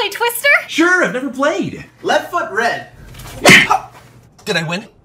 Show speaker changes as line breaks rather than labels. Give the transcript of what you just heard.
play Twister?
Sure, I've never played.
Left foot red.
Did I win?